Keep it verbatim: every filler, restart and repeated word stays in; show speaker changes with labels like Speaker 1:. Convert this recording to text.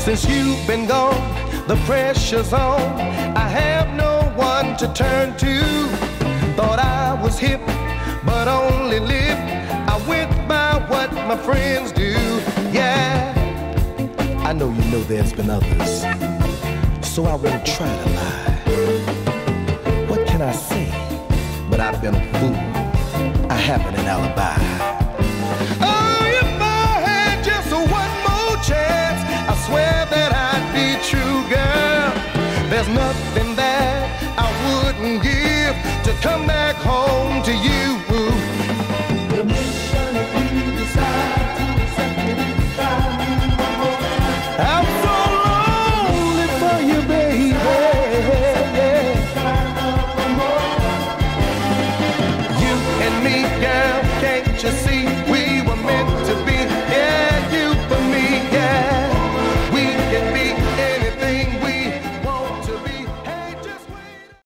Speaker 1: Since you've been gone, the pressure's on. I have no one to turn to. Thought I was hip, but only lip. I went by what my friends do. Yeah, I know you know there's been others, so I won't try to lie. What can I say? But I've been a fool. I haven't an alibi. Oh, if I had just one more chance, I swear that I'd be true, girl. There's nothing that I wouldn't give to come back home to you. The mission if we decide to accept it and try one more time.